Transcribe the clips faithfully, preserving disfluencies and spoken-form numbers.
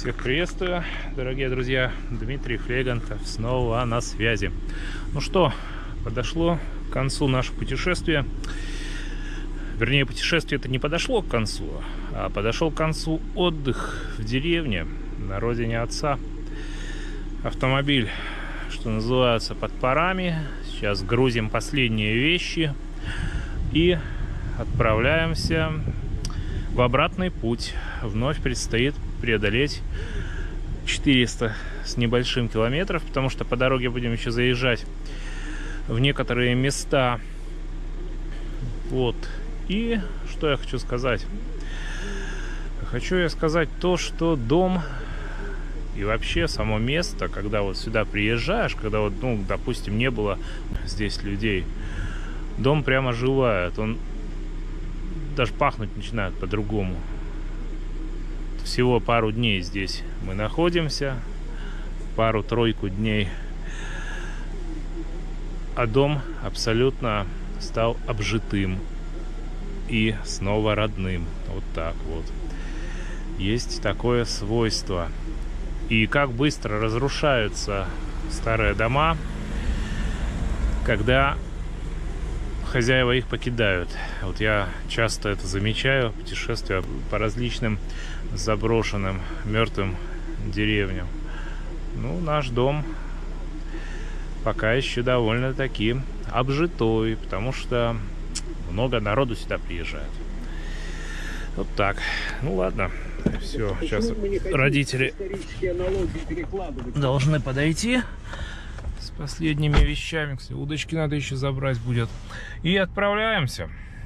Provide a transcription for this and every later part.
Всех приветствую, дорогие друзья. Дмитрий Флегантов снова на связи. Ну что, подошло к концу наше путешествие. Вернее, путешествие это не подошло к концу, а подошел к концу отдых в деревне на родине отца. Автомобиль, что называется, под парами. Сейчас грузим последние вещи и отправляемся в обратный путь. Вновь предстоит преодолеть четыреста с небольшим километров, потому что по дороге будем еще заезжать в некоторые места. Вот. И что я хочу сказать? Хочу я сказать то, что дом и вообще само место, когда вот сюда приезжаешь, когда вот, ну, допустим, не было здесь людей, дом прямо оживает, он даже пахнуть начинает по-другому. Всего пару дней здесь мы находимся, пару-тройку дней, а дом абсолютно стал обжитым и снова родным. Вот так вот. Есть такое свойство. И как быстро разрушаются старые дома, когда хозяева их покидают. Вот я часто это замечаю, путешествуя по различным заброшенным, мертвым деревням. Ну, наш дом пока еще довольно-таки обжитой, потому что много народу сюда приезжает. Вот так. Ну ладно, все, сейчас родители должны подойти с последними вещами. Кстати, удочки надо еще забрать будет. И отправляемся.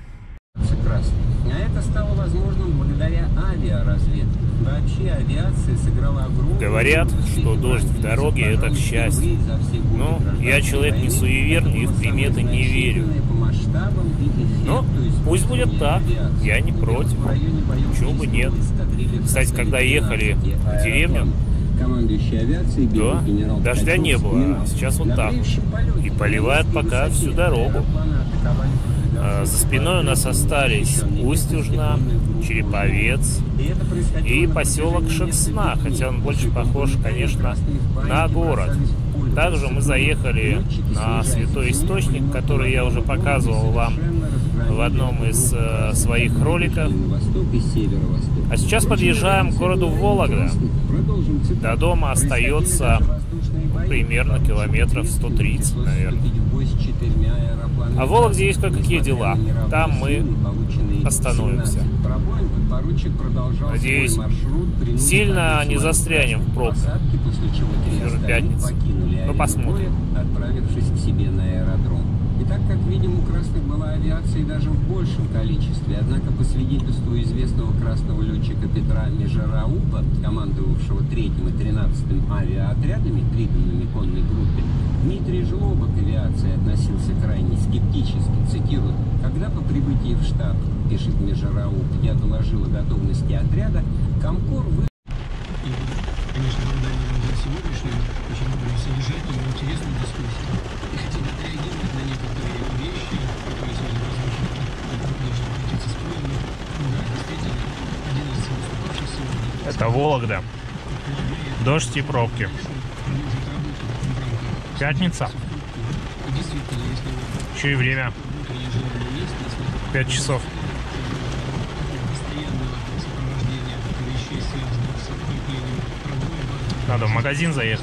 А это стало возможным благодаря авиаразведке. Вообще авиация сыграла огромную... Говорят, что дождь в дороге – это к счастью. Но я человек не суеверный и в приметы не верю. Но пусть будет так, я не против. Чего бы нет. Кстати, когда ехали в деревню, то дождя не было, а сейчас вот так. И поливает пока всю дорогу. За спиной у нас остались Устюжна, Череповец и поселок Шексна, хотя он больше похож, конечно, на город. Также мы заехали на Святой Источник, который я уже показывал вам в одном из э, своих роликов. А сейчас подъезжаем к городу Вологда. До дома остается примерно километров сто тридцать, наверное. А в Вологде есть кое-какие дела. Там мы остановимся. Надеюсь, сильно не застрянем в пробках. Уже пятница. Ну, посмотрим. Отправившись к себе на аэродром. И так как, видимо, у красных была авиация даже в большем количестве, однако по свидетельству известного красного летчика Петра Межераупа, командовавшего третьим и тринадцатым авиаотрядами, приданными конной группе, Дмитрий Жлоба к авиации относился крайне скептически. Цитирую: «Когда по прибытии в штаб, — пишет Межерауп, — я доложил о готовности отряда, Комкор вы...» И, конечно, вам дали за сегодняшнюю очень содержательную, интересную дискуссию. И хотел бы отреагировать на некоторые вещи, которые сегодня прозвучали, даже обратиться с просьбой. Да, действительно, один из выступавших сегодня... Это Вологда. Дождь и пробки. Пятница. Еще и время. Пять часов. Надо в магазин заехать.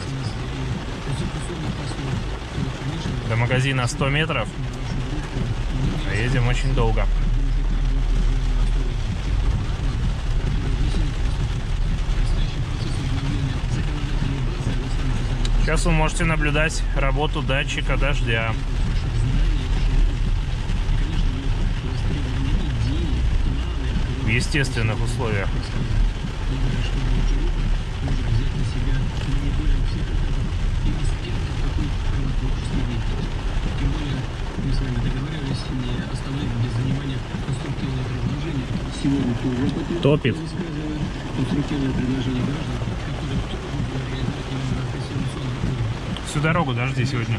До магазина сто метров. А едем очень долго. Сейчас вы можете наблюдать работу датчика дождя. В естественных условиях. Топит. Всю дорогу дожди сегодня.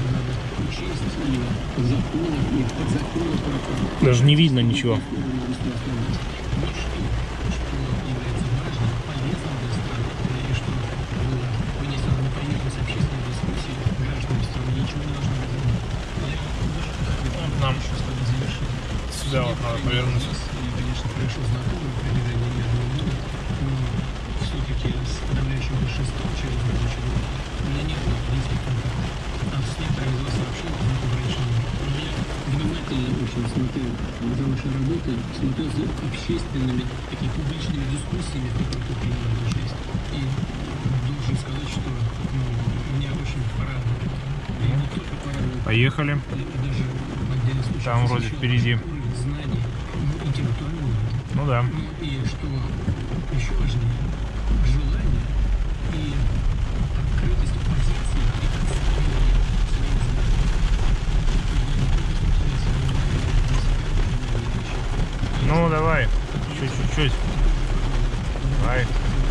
Даже не видно ничего. сюда вот надо повернуть. Я, конечно, хорошо знакомы в протяжении не одного года, но все-таки с подавляющим большинством через рабочий год у меня не было близких контактов. А с некоторыми из вас вообще знаком раньше не было. Но я внимательно очень смотрел за вашей работой, смотрел за общественными, такими публичными дискуссиями, в которых вы принимаете участие. И должен сказать, что ну, меня очень порадовало. И не только порадовало. Поехали. Даже в отдельных случаях Там вроде впереди. знаний, ну, интеллектуального. Ну да. Ну и что еще важнее, желание и открытость позиции и отстаивание своих знаний. Ну давай. Чуть-чуть. Давай.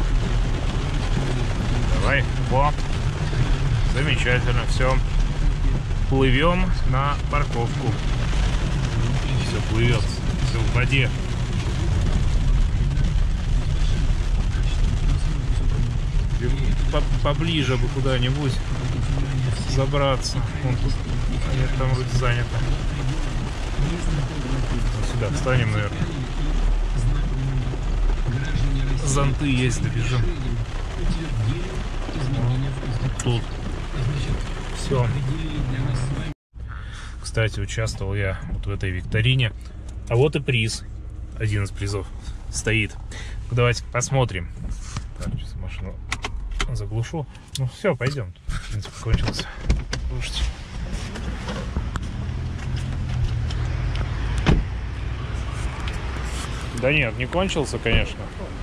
Давай. Во. Замечательно. Все. Плывем на парковку. Все плывет. Все в воде. Поближе бы куда-нибудь забраться. Вон тут. А нет, там вроде занято. Сюда встанем, наверное. Зонты есть, добежим. Тут. Все. Кстати, участвовал я вот в этой викторине. А вот и приз. Один из призов стоит. Давайте посмотрим. Так, сейчас машину заглушу. Ну все, пойдем. В принципе, кончился. Слушайте. Да нет, не кончился, конечно.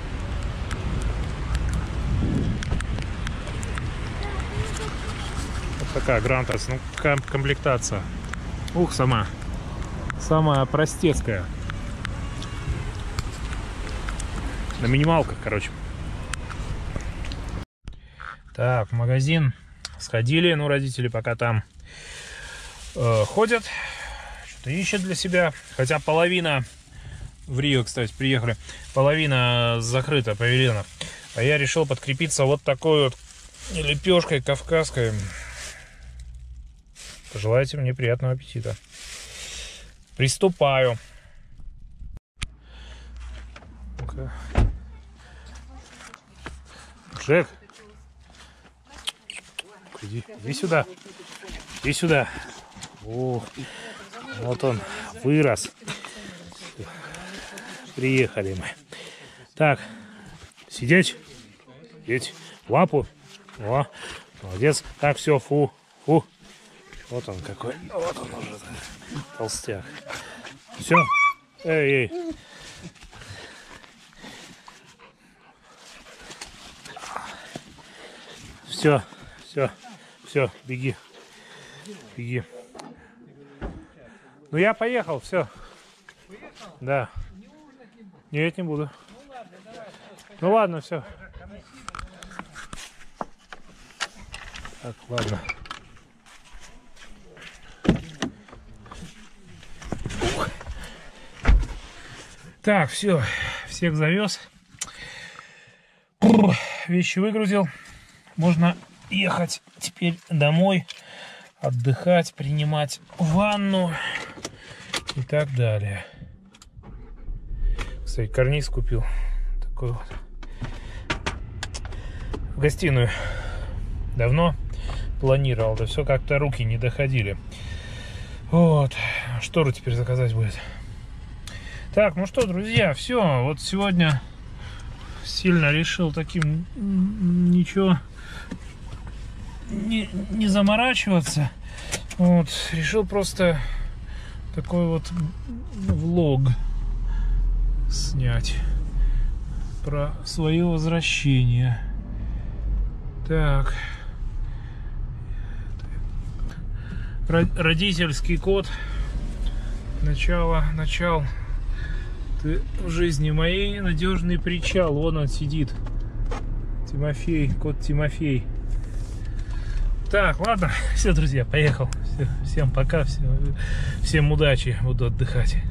Вот такая Грантас. Ну, ком комплектация. Ух, сама. Самая простецкая. На минималках, короче. Так, в магазин сходили. Ну, родители пока там э, ходят. Что-то ищут для себя. Хотя половина... В Рио, кстати, приехали. Половина закрыта, павильонов. А я решил подкрепиться вот такой вот лепешкой кавказской. Пожелайте мне приятного аппетита. Приступаю. Ну-ка. Джек. Иди, иди сюда. Иди сюда. О, вот он вырос. Приехали мы. Так, сидеть. Сидеть. Лапу. О, молодец. Так, все, фу. Фу. Вот он какой. Вот он уже. Толстяк. Все. Эй, эй. Все. Все. Все. Беги. Беги. Ну я поехал. Все. Да. Нет, не буду. Ну ладно, все. Так, ладно. Так, все. Всех завез. Вещи выгрузил. Можно ехать теперь домой, отдыхать, принимать ванну и так далее. Кстати, карниз купил такой вот в гостиную. Давно планировал, да все как-то руки не доходили. Вот, штору теперь заказать будет. Так, ну что, друзья, все. Вот сегодня сильно решил таким ничего не, не заморачиваться. Вот, решил просто такой вот влог снять про свое возвращение. Так, родительский код. Начало, начал. Ты в жизни моей надежный причал. Вон он сидит. Тимофей, кот Тимофей. Так, ладно, все, друзья, поехал. Все, всем пока, всем, всем удачи, буду отдыхать.